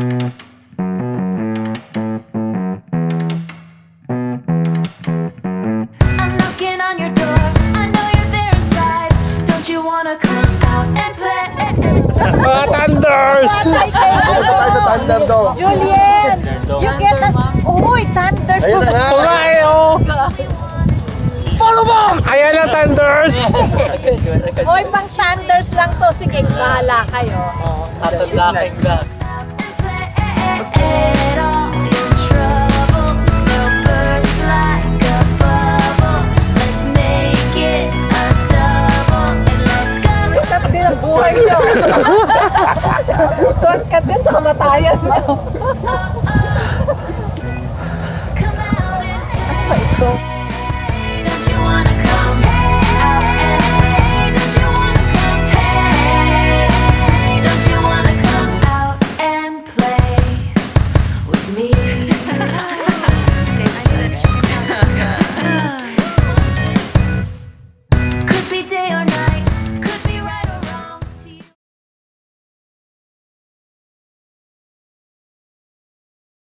Thunders! Basta tayo sa Thunder daw. Julien! You get that? Uy, Thunders! Ayun na. Purayo! Follow mo! Ayan na, Thunders! Uy, pang Thunders lang to. Sige, bahala kayo. Tatalaking lang. Shortcut din ang buhay nyo. Shortcut din sa kamatayan nyo.